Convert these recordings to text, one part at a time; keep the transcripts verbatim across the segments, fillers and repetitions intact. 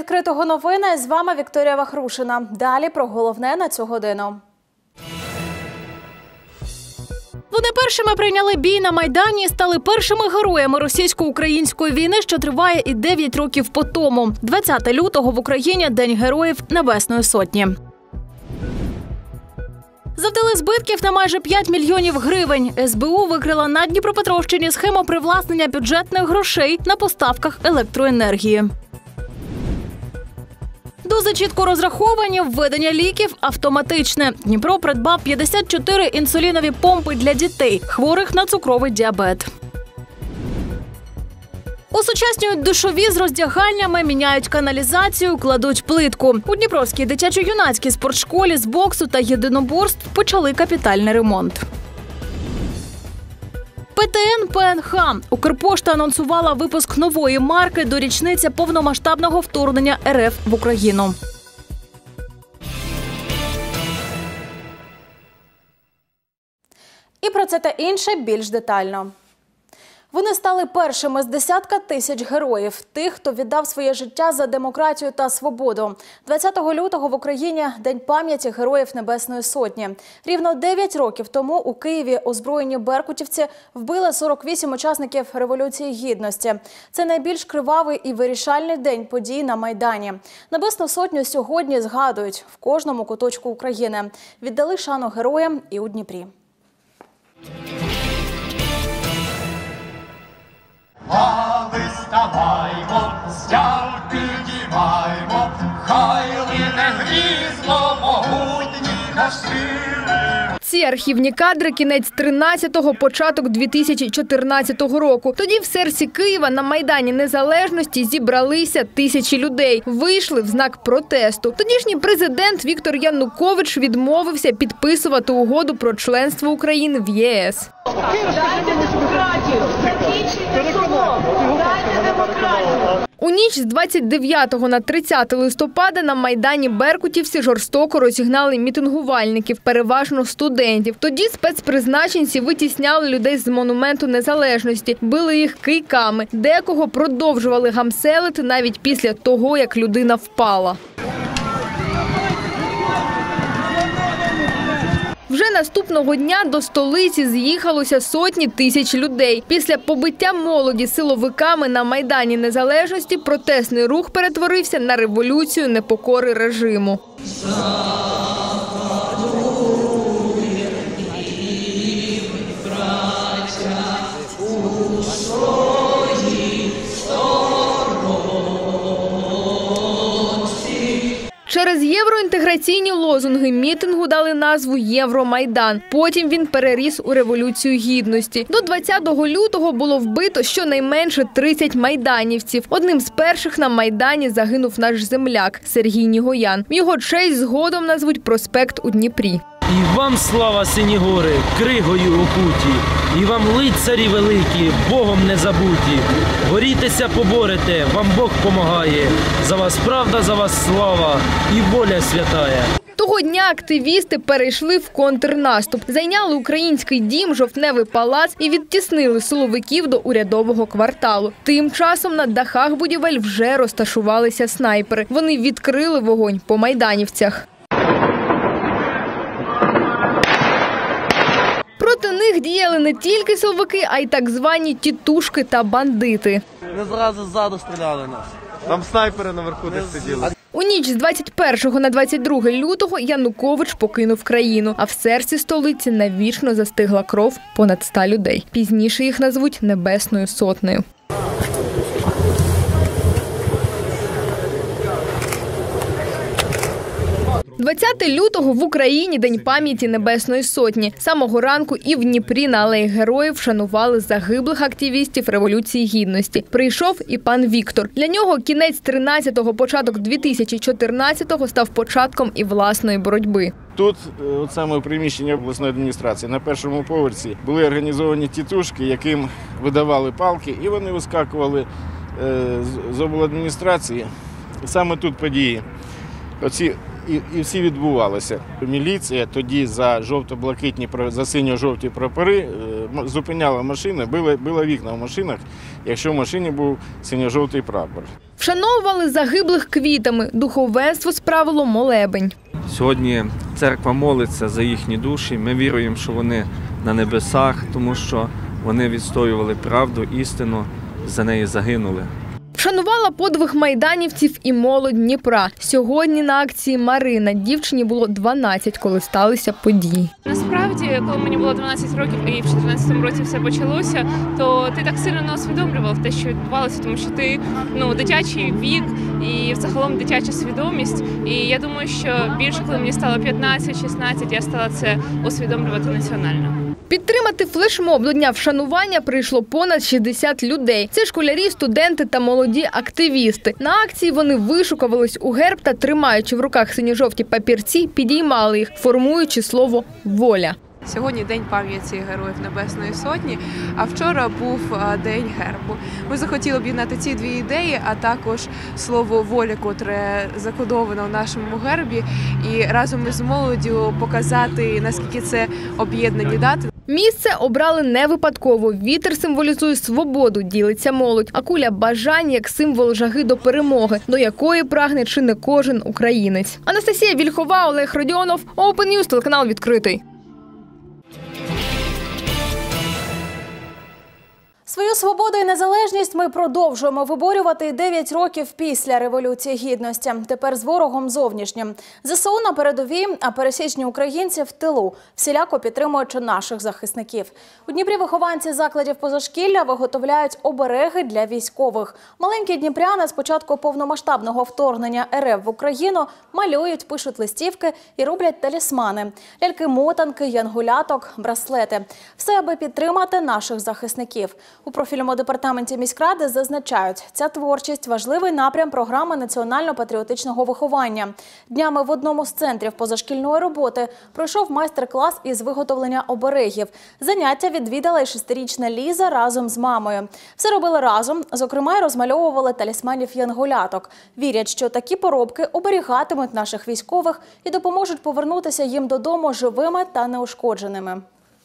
відкритого новини. З вами Вікторія Вахрушина. Далі про головне на цю годину. Вони першими прийняли бій на Майдані і стали першими героями російсько-української війни, що триває і дев'ять років по тому. двадцятого лютого в Україні – День Героїв Небесної Сотні. Завдали збитків на майже п'ять мільйонів гривень. ес бе у викрила на Дніпропетровщині схему привласнення бюджетних грошей на поставках електроенергії. Дози чітко розраховані, введення ліків автоматичне. Дніпро придбав п'ятдесят чотири інсулінові помпи для дітей, хворих на цукровий діабет. Осучаснюють душові з роздягальнями, міняють каналізацію, кладуть плитку. У Дніпровській дитячо-юнацькій спортшколі з боксу та єдиноборств почали капітальний ремонт. пе те ен пе ен ха. Укрпошта анонсувала випуск нової марки до річниці повномасштабного вторгнення ер еф в Україну. І про це та інше більш детально. Вони стали першими з десятка тисяч героїв, тих, хто віддав своє життя за демократію та свободу. двадцятого лютого в Україні – День пам'яті Героїв Небесної Сотні. Рівно дев'ять років тому у Києві озброєні беркутівці вбили сорок вісім учасників Революції Гідності. Це найбільш кривавий і вирішальний день подій на Майдані. Небесну Сотню сьогодні згадують в кожному куточку України. Віддали шану героям і у Дніпрі. Лави ставаймо, стяг підіймаймо, хай лине грізно могутній наш сил. Ці архівні кадри – кінець тринадцятого, початок дві тисячі чотирнадцятого року. Тоді в серці Києва на Майдані Незалежності зібралися тисячі людей. Вийшли в знак протесту. Тодішній президент Віктор Янукович відмовився підписувати угоду про членство України в є ес. Дайте демократію! Закінчуйте село! Дайте демократію! У ніч з двадцять дев'ятого на тридцяте листопада на Майдані беркутівці жорстоко розігнали мітингувальників, переважно студентів. Тоді спецпризначенці витісняли людей з Монументу Незалежності, били їх кийками. Декого продовжували гамселити навіть після того, як людина впала. Вже наступного дня до столиці з'їхалося сотні тисяч людей. Після побиття молоді силовиками на Майдані Незалежності протестний рух перетворився на революцію непокори режиму. Через євроінтеграційні лозунги мітингу дали назву «Євромайдан». Потім він переріс у Революцію Гідності. До двадцятого лютого було вбито щонайменше тридцять майданівців. Одним з перших на Майдані загинув наш земляк Сергій Нігоян. В його честь згодом назвуть проспект у Дніпрі. І вам слава, сині гори, кригою окуті, і вам лицарі великі, Богом не забуті. Борітеся, поборете, вам Бог помагає, за вас правда, за вас слава і воля святая. Того дня активісти перейшли в контрнаступ, зайняли Український дім, Жовтневий палац і відтіснили силовиків до Урядового кварталу. Тим часом на дахах будівель вже розташувалися снайпери. Вони відкрили вогонь по майданівцях. Проти них діяли не тільки силовики, а й так звані тітушки та бандити. Не зразу ззаду стріляли нас. Там снайпери наверху десь сиділи. У ніч з двадцять першого на двадцять друге лютого Янукович покинув країну, а в серці столиці навічно застигла кров понад ста людей. Пізніше їх назвуть Небесною Сотнею. двадцятого лютого в Україні – День пам'яті Небесної Сотні. Самого ранку і в Дніпрі на Алеї Героїв вшанували загиблих активістів Революції Гідності. Прийшов і пан Віктор. Для нього кінець тринадцятого, початок дві тисячі чотирнадцятого став початком і власної боротьби. Тут, от саме в приміщенні обласної адміністрації, на першому поверсі були організовані тітушки, яким видавали палки, і вони вискакували з обладміністрації. Саме тут події. Оці І, і всі відбувалися. Міліція тоді за жовто-блакитні, за синьо-жовті прапори зупиняла машини, била, била вікна в машинах, якщо в машині був синьо-жовтий прапор. Вшановували загиблих квітами. Духовенство справило молебень. Сьогодні церква молиться за їхні душі. Ми віруємо, що вони на небесах, тому що вони відстоювали правду, істину, за неї загинули. Вшанувала подвиг майданівців і молодь Дніпра. Сьогодні на акції Марина. Дівчині було дванадцять, коли сталися події. Насправді, коли мені було дванадцять років і в чотирнадцятому році все почалося, то ти так сильно не усвідомлював те, що відбувалося, тому що ти, ну, дитячий вік і взагалом дитяча свідомість. І я думаю, що більше, коли мені стало п'ятнадцять-шістнадцять, я стала це усвідомлювати національно. Підтримати флешмоб до Дня вшанування прийшло понад шістдесят людей. Це школярі, студенти та молоді активісти. На акції вони вишукувались у герб та, тримаючи в руках синьо-жовті папірці, підіймали їх, формуючи слово «воля». Сьогодні День пам'яті Героїв Небесної Сотні, а вчора був День гербу. Ми захотіли об'єднати ці дві ідеї, а також слово «воля», котре закодовано в нашому гербі, і разом із молоддю показати, наскільки це об'єднані дати. Місце обрали не випадково. Вітер символізує свободу, ділиться молодь, а куля – бажання як символ жаги до перемоги, до якої прагне чи не кожен українець. Анастасія Вільхова, Олег Родіонов, Open News, телеканал «Відкритий». Свою свободу і незалежність ми продовжуємо виборювати дев'ять років після Революції Гідності. Тепер з ворогом зовнішнім. ЗСУ на передовій, а пересічні українці в тилу, всіляко підтримуючи наших захисників. У Дніпрі вихованці закладів позашкілля виготовляють обереги для військових. Маленькі дніпряни з початку повномасштабного вторгнення РФ в Україну малюють, пишуть листівки і роблять талісмани. Ляльки-мотанки, янгуляток, браслети. Все, аби підтримати наших захисників. У профільному департаменті міськради зазначають, ця творчість – важливий напрям програми національно-патріотичного виховання. Днями в одному з центрів позашкільної роботи пройшов майстер-клас із виготовлення оберегів. Заняття відвідала й шестирічна Ліза разом з мамою. Все робили разом, зокрема й розмальовували талісманів янгуляток. Вірять, що такі поробки оберігатимуть наших військових і допоможуть повернутися їм додому живими та неушкодженими.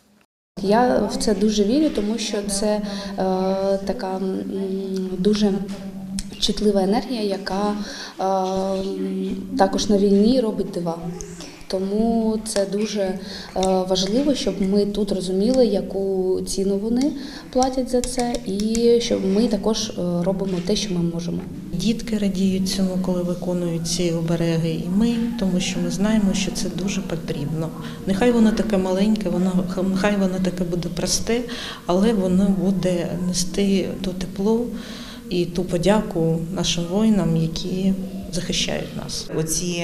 Я в це дуже вірю, тому що це е, така м, дуже чутлива енергія, яка е, також на війні робить дива. Тому це дуже е, важливо, щоб ми тут розуміли, яку ціну вони платять за це, і щоб ми також е, робимо те, що ми можемо. Дітки радіють цьому, коли виконують ці обереги, і ми, тому що ми знаємо, що це дуже потрібно. Нехай воно таке маленьке, воно, нехай воно таке буде просте, але воно буде нести то тепло і ту подяку нашим воїнам, які захищають нас. Оці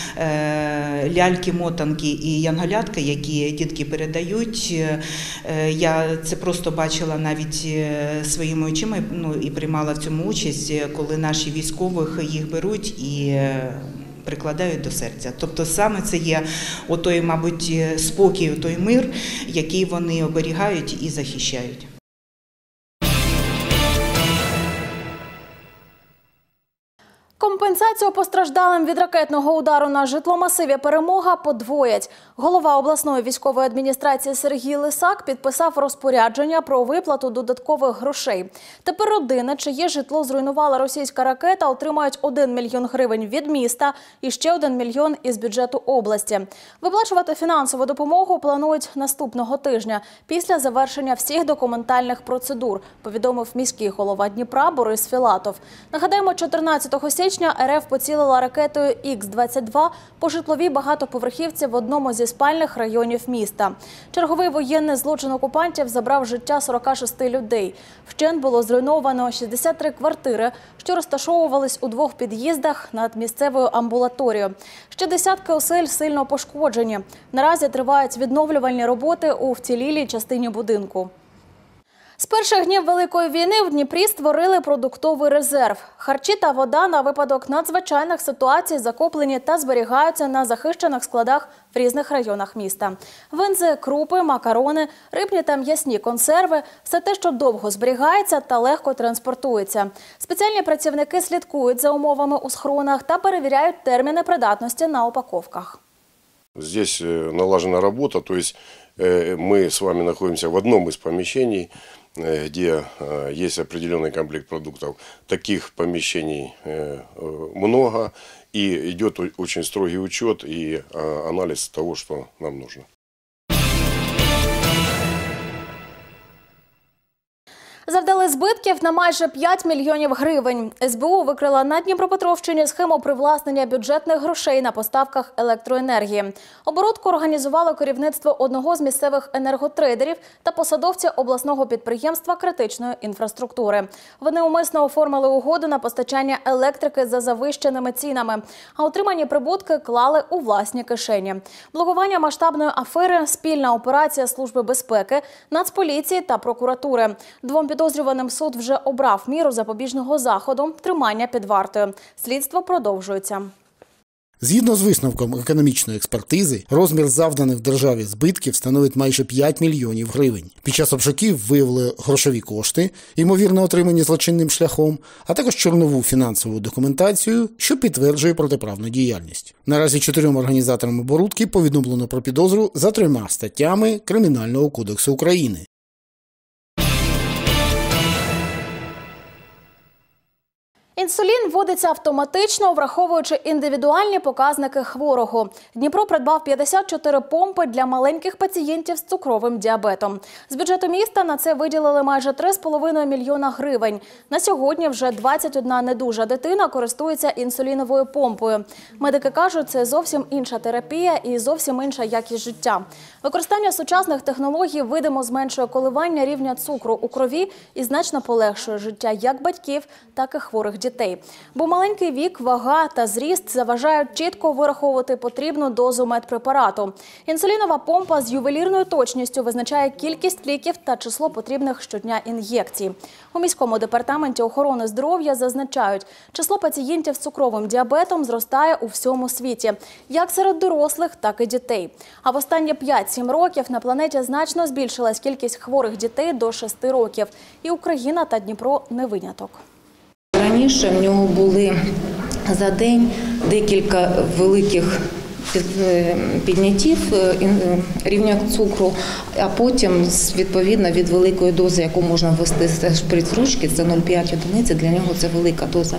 е, ляльки, мотанки і янголятки, які дітки передають, е, я це просто бачила навіть своїми очима, ну, і приймала в цьому участь, коли наші військових їх беруть і е, прикладають до серця. Тобто саме це є отой, мабуть, спокій, той мир, який вони оберігають і захищають. Компенсацію постраждалим від ракетного удару на житломасиві «Перемога» подвоять. Голова обласної військової адміністрації Сергій Лисак підписав розпорядження про виплату додаткових грошей. Тепер родини, чиє житло зруйнувала російська ракета, отримають один мільйон гривень від міста і ще один мільйон із бюджету області. Виплачувати фінансову допомогу планують наступного тижня, після завершення всіх документальних процедур, повідомив міський голова Дніпра Борис Філатов. Нагадаємо, чотирнадцятого січня РФ поцілила ракетою Ікс двадцять два по житловій багатоповерхівці в одному зі спальних районів міста. Черговий воєнний злочин окупантів забрав життя сорока шести людей. Вщент було зруйновано шістдесят три квартири, що розташовувались у двох під'їздах над місцевою амбулаторією. Ще десятки осель сильно пошкоджені. Наразі тривають відновлювальні роботи у вцілілій частині будинку. З перших днів Великої війни в Дніпрі створили продуктовий резерв. Харчі та вода на випадок надзвичайних ситуацій закуплені та зберігаються на захищених складах в різних районах міста. Винзи, крупи, макарони, рибні та м'ясні консерви – все те, що довго зберігається та легко транспортується. Спеціальні працівники слідкують за умовами у схронах та перевіряють терміни придатності на упаковках. Здесь налажена работа, то есть мы с вами находимся в одном из помещений. где есть определенный комплект продуктов. Таких помещений много, и идет очень строгий учет и анализ того, что нам нужно. Завдали збитків на майже п'ять мільйонів гривень. ес бе у викрила на Дніпропетровщині схему привласнення бюджетних грошей на поставках електроенергії. Оборудку організувало керівництво одного з місцевих енерготрейдерів та посадовці обласного підприємства критичної інфраструктури. Вони умисно оформили угоду на постачання електрики за завищеними цінами, а отримані прибутки клали у власні кишені. Блокування масштабної афери – спільна операція Служби безпеки, Нацполіції та прокуратури. Двом підозрюваним суд вже обрав міру запобіжного заходу – тримання під вартою. Слідство продовжується. Згідно з висновком економічної експертизи, розмір завданих державі збитків становить майже п'ять мільйонів гривень. Під час обшуків виявили грошові кошти, ймовірно отримані злочинним шляхом, а також чорнову фінансову документацію, що підтверджує протиправну діяльність. Наразі чотирьом організаторам оборудки повідомлено про підозру за трьома статтями Кримінального кодексу України. Інсулін вводиться автоматично, враховуючи індивідуальні показники хворого. Дніпро придбав п'ятдесят чотири помпи для маленьких пацієнтів з цукровим діабетом. З бюджету міста на це виділили майже три з половиною мільйона гривень. На сьогодні вже двадцять одна недужа дитина користується інсуліновою помпою. Медики кажуть, це зовсім інша терапія і зовсім інша якість життя. Використання сучасних технологій видимо зменшує коливання рівня цукру у крові і значно полегшує життя як батьків, так і хворих дітей. дітей. Бо маленький вік, вага та зріст заважають чітко вираховувати потрібну дозу медпрепарату. Інсулінова помпа з ювелірною точністю визначає кількість ліків та число потрібних щодня ін'єкцій. У міському департаменті охорони здоров'я зазначають, число пацієнтів з цукровим діабетом зростає у всьому світі, як серед дорослих, так і дітей. А в останні п'ять-сім років на планеті значно збільшилась кількість хворих дітей до шести років. І Україна та Дніпро не виняток. Раніше в нього були за день декілька великих підняттів рівня цукру, а потім, відповідно, від великої дози, яку можна ввести з шприц-ручки, це нуль цілих п'ять одиниці, для нього це велика доза,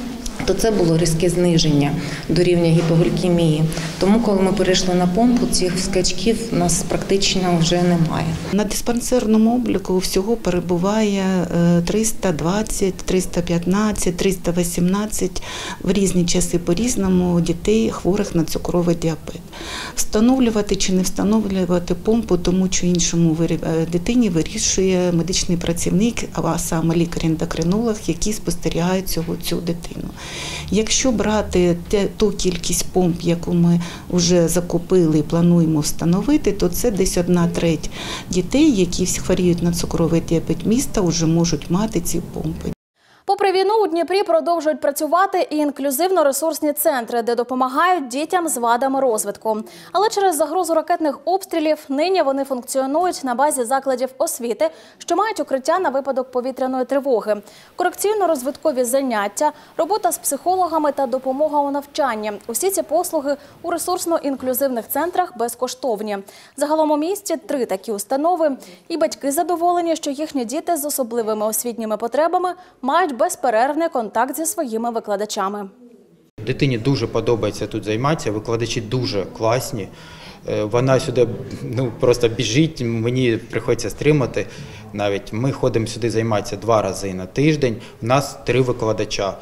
то це було різке зниження до рівня гіпоглікемії. Тому, коли ми перейшли на помпу, цих скачків у нас практично вже немає. На диспансерному обліку всього перебуває триста двадцять, триста п'ятнадцять, триста вісімнадцять в різні часи по-різному дітей, хворих на цукровий діабет. Встановлювати чи не встановлювати помпу тому чи іншому дитині вирішує медичний працівник, а саме лікар-ендокринолог, який спостерігає цього, цю дитину. Якщо брати ту кількість помп, яку ми вже закупили і плануємо встановити, то це десь одна треть дітей, які хворіють на цукровий діабет міста, вже можуть мати ці помпи. Попри війну, у Дніпрі продовжують працювати і інклюзивно-ресурсні центри, де допомагають дітям з вадами розвитку. Але через загрозу ракетних обстрілів нині вони функціонують на базі закладів освіти, що мають укриття на випадок повітряної тривоги. Корекційно-розвиткові заняття, робота з психологами та допомога у навчанні. Усі ці послуги у ресурсно-інклюзивних центрах безкоштовні. Загалом у місті три такі установи. І батьки задоволені, що їхні діти з особливими освітніми потребами мають безперервний контакт зі своїми викладачами. Дитині дуже подобається тут займатися, викладачі дуже класні. Вона сюди ну, просто біжить, мені приходиться стримати. Навіть ми ходимо сюди займатися два рази на тиждень. У нас три викладача,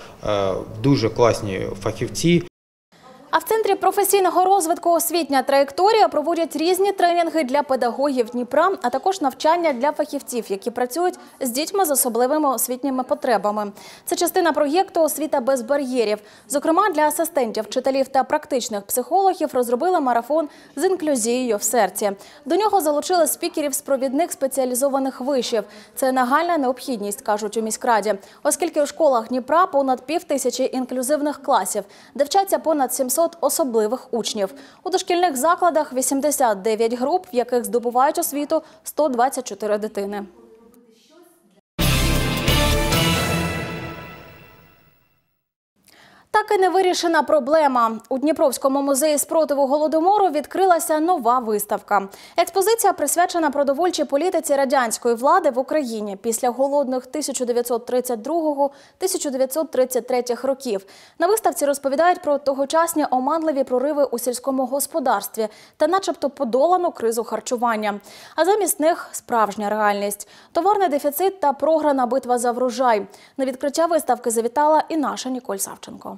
дуже класні фахівці. А в Центрі професійного розвитку «Освітня траєкторія» проводять різні тренінги для педагогів Дніпра, а також навчання для фахівців, які працюють з дітьми з особливими освітніми потребами. Це частина проєкту «Освіта без бар'єрів». Зокрема, для асистентів, вчителів та практичних психологів розробили марафон з інклюзією в серці. До нього залучили спікерів з провідних спеціалізованих вишів. Це нагальна необхідність, кажуть у міськраді, оскільки у школах Дніпра понад пів тисячі інклюзивних класів, де вчаться понад сімсот особливих учнів. У дошкільних закладах вісімдесят дев'ять груп, в яких здобувають освіту сто двадцять чотири дитини. Так і не вирішена проблема. У Дніпровському музеї спротиву Голодомору відкрилася нова виставка. Експозиція присвячена продовольчій політиці радянської влади в Україні після голодних тисяча дев'ятсот тридцять другого - тисяча дев'ятсот тридцять третього років. На виставці розповідають про тогочасні оманливі прориви у сільському господарстві та начебто подолану кризу харчування. А замість них справжня реальність – товарний дефіцит та програна битва за врожай. На відкриття виставки завітала і наша Ніколь Савченко.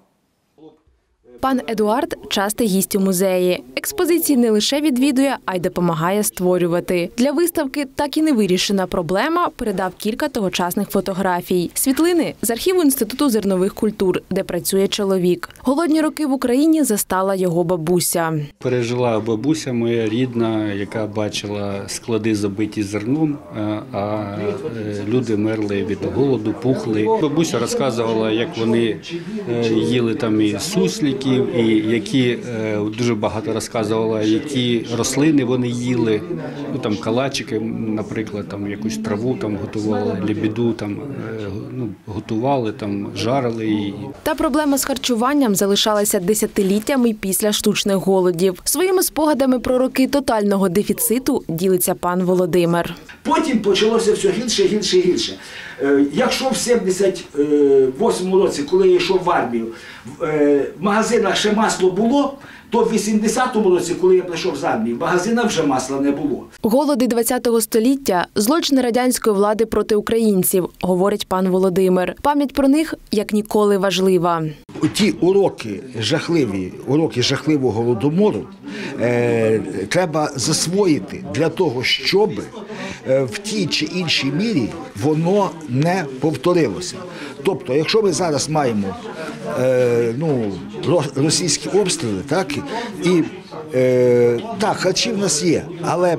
Пан Едуард – частий гість у музеї. Експозиції не лише відвідує, а й допомагає створювати. Для виставки «Так і не вирішена проблема» передав кілька тогочасних фотографій. Світлини з архіву Інституту зернових культур, де працює чоловік. Голодні роки в Україні застала його бабуся. Пережила бабуся моя рідна, яка бачила склади забиті зерном, а люди мерли від голоду, пухли. Бабуся розказувала, як вони їли там і суслики, і які дуже багато розказувала, які рослини вони їли, ну там калачики, наприклад, там якусь траву там готували, лебіду там ну, готували, там жарили її. Та проблема з харчуванням залишалася десятиліттями й після штучних голодів. Своїми спогадами про роки тотального дефіциту ділиться пан Володимир. Потім почалося все гірше, гірше, гірше. Якщо в сімдесят восьмому році, коли я йшов в армію, в магазинах ще масло було, то в вісімдесятому році, коли я прийшов з армії, в магазинах вже масла не було. Голоди ХХ століття – злочин радянської влади проти українців, говорить пан Володимир. Пам'ять про них як ніколи важлива. Ті уроки жахливі, уроки жахливого голодомору е, треба засвоїти для того, щоб е, в тій чи іншій мірі воно не повторилося. Тобто, якщо ми зараз маємо е, ну, російські обстріли, так, і е, так, харчі в нас є, але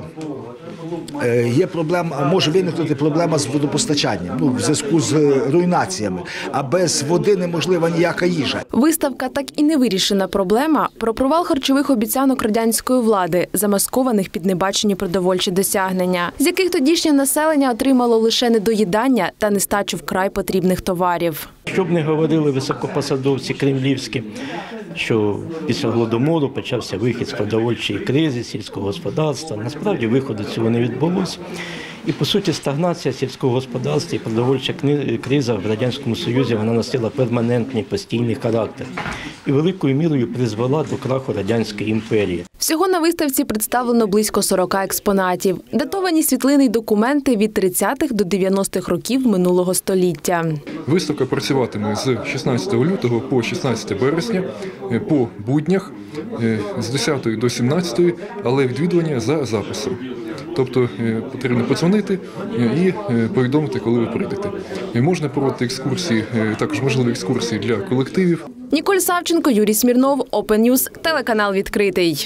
е, є проблема, може виникнути проблема з водопостачанням, ну, в зв'язку з руйнаціями, а без води неможлива ніяка їжа. Виставка «Так і не вирішена проблема» про провал харчових обіцянок радянської влади, замаскованих під небачені продовольчі досягнення, з яких тодішнє населення отримало лише недоїдання та нестачу вкрай потрібних товарів. Щоб не говорили високопосадовці кремлівські, що після Голодомору почався вихід з продовольчої кризи сільського господарства. Насправді виходу цього не відбулося. І, по суті, стагнація сільського господарства і продовольча криза в Радянському Союзі, вона носила перманентний, постійний характер. І великою мірою призвела до краху Радянської імперії. Всього на виставці представлено близько сорока експонатів. Датовані світлини й документи від тридцятих до дев'яностих років минулого століття. Виставка працюватиме з шістнадцятого лютого по шістнадцяте березня, по буднях з десятої до сімнадцятої, але відвідування за записом. Тобто потрібно подзвонити і повідомити, коли ви прийдете. Можна проводити екскурсії, також можливі екскурсії для колективів. Ніколь Савченко, Юрій Смірнов, Open News, телеканал «Відкритий».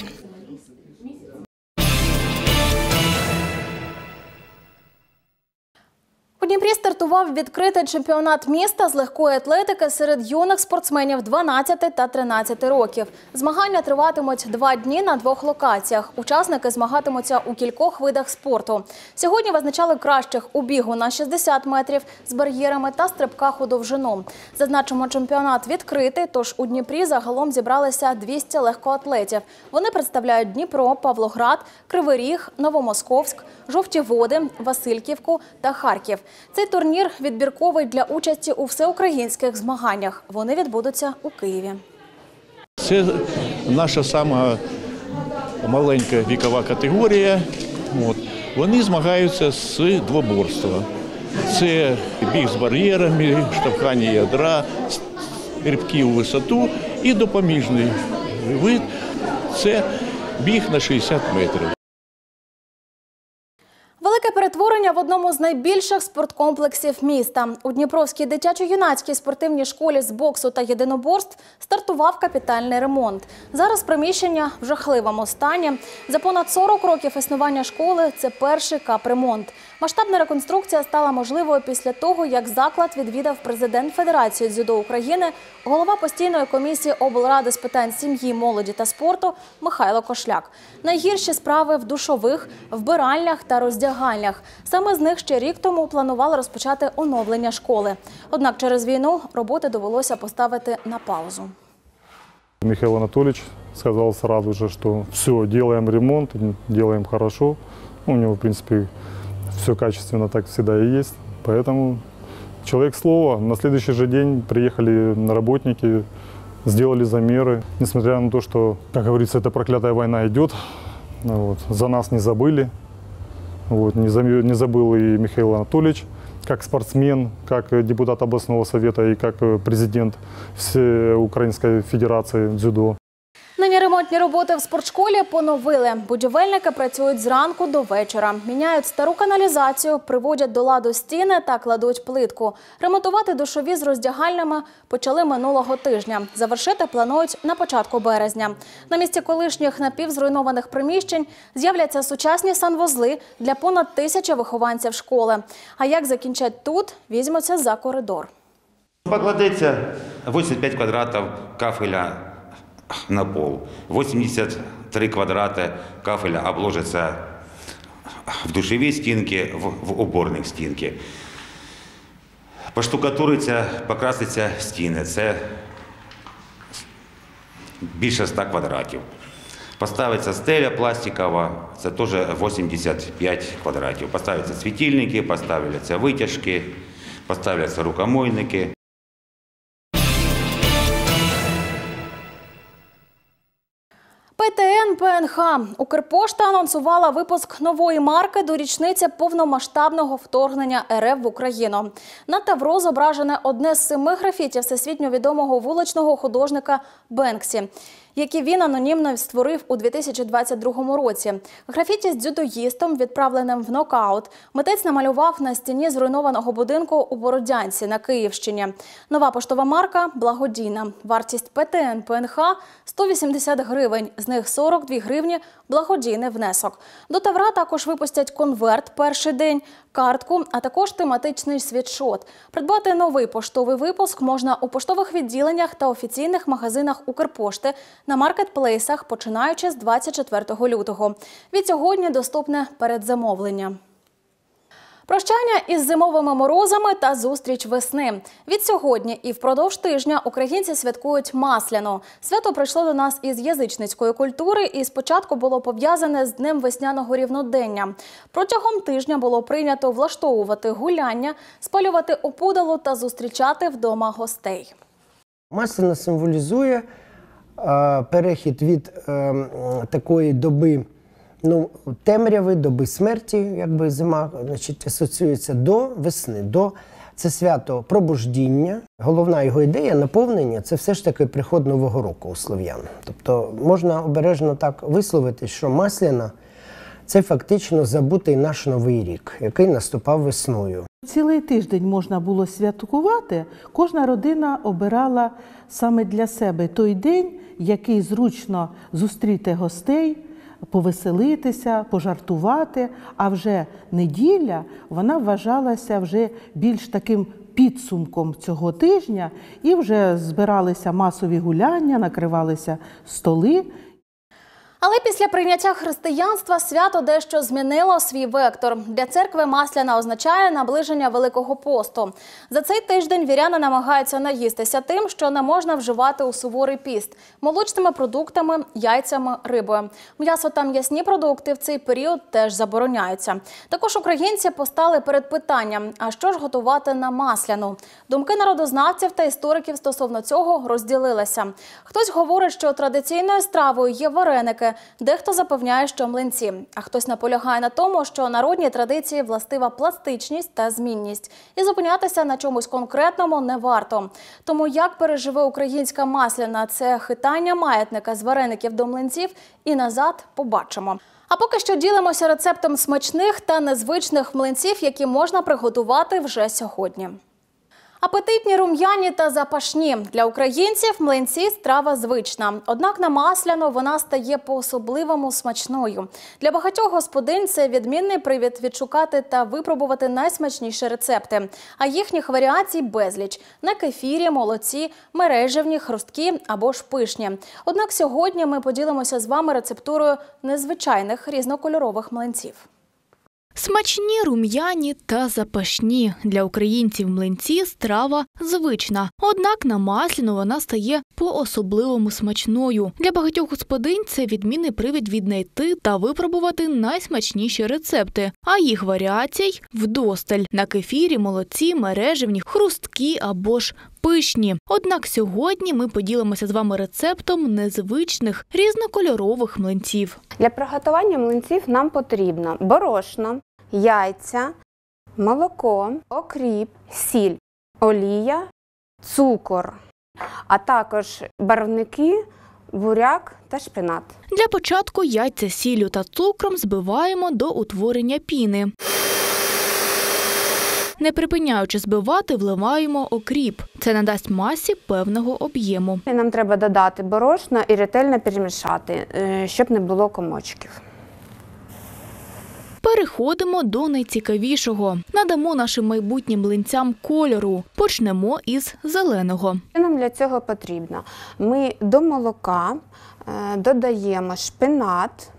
У Дніпрі стартував відкритий чемпіонат міста з легкої атлетики серед юних спортсменів дванадцяти та тринадцяти років. Змагання триватимуть два дні на двох локаціях. Учасники змагатимуться у кількох видах спорту. Сьогодні визначали кращих у бігу на шістдесят метрів з бар'єрами та стрибках у довжину. Зазначимо, чемпіонат відкритий, тож у Дніпрі загалом зібралися двісті легкоатлетів. Вони представляють Дніпро, Павлоград, Кривий Ріг, Новомосковськ, Жовті Води, Васильківку та Харків. Цей турнір відбірковий для участі у всеукраїнських змаганнях. Вони відбудуться у Києві. Це наша сама маленька вікова категорія. От. Вони змагаються з двоборства. Це біг з бар'єрами, штовхання ядра, стрибки у висоту і допоміжний вид – це біг на шістдесят метрів. Велике перетворення в одному з найбільших спорткомплексів міста. У Дніпровській дитячо-юнацькій спортивній школі з боксу та єдиноборств стартував капітальний ремонт. Зараз приміщення в жахливому стані. За понад сорок років існування школи це перший капремонт. Масштабна реконструкція стала можливою після того, як заклад відвідав президент Федерації дзюдо України, голова постійної комісії облради з питань сім'ї, молоді та спорту Михайло Кошляк. Найгірші справи в душових, вбиральнях та роздягальнях. Саме з них ще рік тому планували розпочати оновлення школи. Однак через війну роботи довелося поставити на паузу. Михаил Анатольевич сказал сразу же, что все, делаем ремонт, делаем хорошо. У него, в принципе, все качественно так всегда и есть. Поэтому человек слова. На следующий же день приехали работники, сделали замеры. Несмотря на то, что, как говорится, эта проклятая война идет, вот, за нас не забыли. Вот, не, зам... не забыл и Михаил Анатольевич, как спортсмен, как депутат областного совета и как президент Всеукраїнської федерації дзюдо. Нині ремонтні роботи в спортшколі поновили. Будівельники працюють зранку до вечора. Міняють стару каналізацію, приводять до ладу стіни та кладуть плитку. Ремонтувати душові з роздягальнями почали минулого тижня. Завершити планують на початку березня. На місці колишніх напівзруйнованих приміщень з'являться сучасні санвузли для понад тисячі вихованців школи. А як закінчать тут, візьмуться за коридор. Покладеться вісімдесят п'ять квадратів кафеля на пол, восемьдесят три квадрата кафеля обложится в душеві стінки, в, в уборних стінки. Поштукатуриться, покраситься стіни, це більше ста квадратів. Поставиться стеля пластикова, це теж вісімдесят п'ять квадратів. Поставляться світильники, поставляться витяжки, поставляться рукомойники. ПТН ПНХ. Укрпошта анонсувала випуск нової марки до річниці повномасштабного вторгнення РФ в Україну. На тавро зображене одне з семи графіті всесвітньо відомого вуличного художника Бенксі, які він анонімно створив у дві тисячі двадцять другому році. Графіті з дзюдоїстом, відправленим в нокаут, митець намалював на стіні зруйнованого будинку у Бородянці на Київщині. Нова поштова марка – благодійна. Вартість ПТН ПНХ – сто вісімдесят гривень, з них сорок дві гривні – благодійний внесок. До тавра також випустять конверт «Перший день», картку, а також тематичний світшот. Придбати новий поштовий випуск можна у поштових відділеннях та офіційних магазинах Укрпошти на маркетплейсах, починаючи з двадцять четвертого лютого. Відсьогодні доступне передзамовлення. Прощання із зимовими морозами та зустріч весни. Відсьогодні і впродовж тижня українці святкують Масляну. Свято прийшло до нас із язичницької культури і спочатку було пов'язане з Днем весняного рівнодення. Протягом тижня було прийнято влаштовувати гуляння, спалювати опудало та зустрічати вдома гостей. Масляна символізує е, перехід від е, такої доби, ну, темряви, доби смерті, якби зима, значить, асоціюється до весни, до це свято пробуждіння. Головна його ідея, наповнення, це все ж таки приход Нового року у слов'ян. Тобто можна обережно так висловити, що Масляна – це фактично забутий наш Новий рік, який наступав весною. Цілий тиждень можна було святкувати, кожна родина обирала саме для себе той день, який зручно зустріти гостей, повеселитися, пожартувати, а вже неділя, вона вважалася вже більш таким підсумком цього тижня, і вже збиралися масові гуляння, накривалися столи. Але після прийняття християнства свято дещо змінило свій вектор. Для церкви Масляна означає наближення Великого посту. За цей тиждень віряни намагаються наїстися тим, що не можна вживати у суворий піст – молочними продуктами, яйцями, рибою. М'ясо та м'ясні продукти в цей період теж забороняються. Також українці постали перед питанням – а що ж готувати на Масляну? Думки народознавців та істориків стосовно цього розділилися. Хтось говорить, що традиційною стравою є вареники, дехто запевняє, що млинці. А хтось наполягає на тому, що народній традиції властива пластичність та змінність. І зупинятися на чомусь конкретному не варто. Тому як переживе українська Масляна це хитання маятника з вареників до млинців і назад – побачимо. А поки що ділимося рецептом смачних та незвичних млинців, які можна приготувати вже сьогодні. Апетитні, рум'яні та запашні. Для українців млинці – страва звична. Однак на Масляну вона стає по-особливому смачною. Для багатьох господинь це відмінний привід відшукати та випробувати найсмачніші рецепти. А їхніх варіацій безліч – на кефірі, молоці, мережевні, хрусткі або ж пишні. Однак сьогодні ми поділимося з вами рецептурою незвичайних різнокольорових млинців. Смачні, рум'яні та запашні. Для українців млинці – страва звична. Однак на Масляну вона стає по-особливому смачною. Для багатьох господинь це відмінний привід віднайти та випробувати найсмачніші рецепти. А їх варіацій – вдосталь. На кефірі, молоці, мережевні, хрусткі або ж пишні. Однак сьогодні ми поділимося з вами рецептом незвичних, різнокольорових млинців. Для приготування млинців нам потрібно борошно, яйця, молоко, окріп, сіль, олія, цукор, а також барвники, буряк та шпинат. Для початку яйця сіллю та цукром збиваємо до утворення піни. Не припиняючи збивати, вливаємо окріп. Це надасть масі певного об'єму. Нам треба додати борошно і ретельно перемішати, щоб не було комочків. Переходимо до найцікавішого. Надамо нашим майбутнім млинцям кольору. Почнемо із зеленого. Що нам для цього потрібно? Ми до молока додаємо шпинат,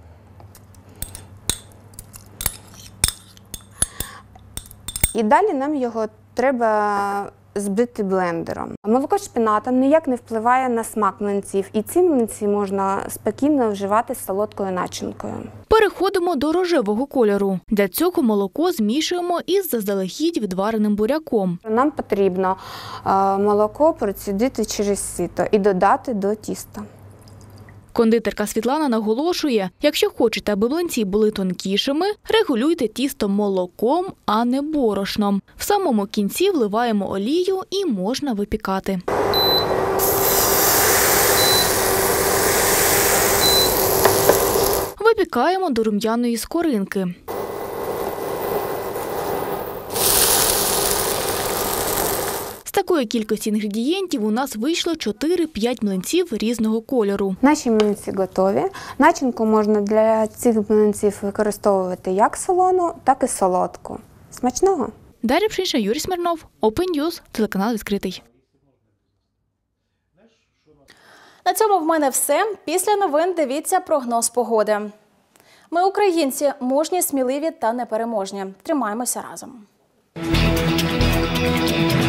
і далі нам його треба збити блендером. Молоко з шпинатом ніяк не впливає на смак млинців, і ці млинці можна спокійно вживати з солодкою начинкою. Переходимо до рожевого кольору. Для цього молоко змішуємо із заздалегідь відвареним буряком. Нам потрібно молоко процідити через сито і додати до тіста. Кондитерка Світлана наголошує, якщо хочете, аби млинці були тонкішими, регулюйте тісто молоком, а не борошном. В самому кінці вливаємо олію і можна випікати. Випікаємо до рум'яної скоринки. З такої кількості інгредієнтів у нас вийшло чотири-п'ять млинців різного кольору. Наші млинці готові. Начинку можна для цих млинців використовувати як солону, так і солодку. Смачного! Дар'я Пшенічна, Юрій Смірнов, Open News, телеканал «Відкритий». На цьому в мене все. Після новин дивіться прогноз погоди. Ми, українці, мужні, сміливі та непереможні. Тримаємося разом.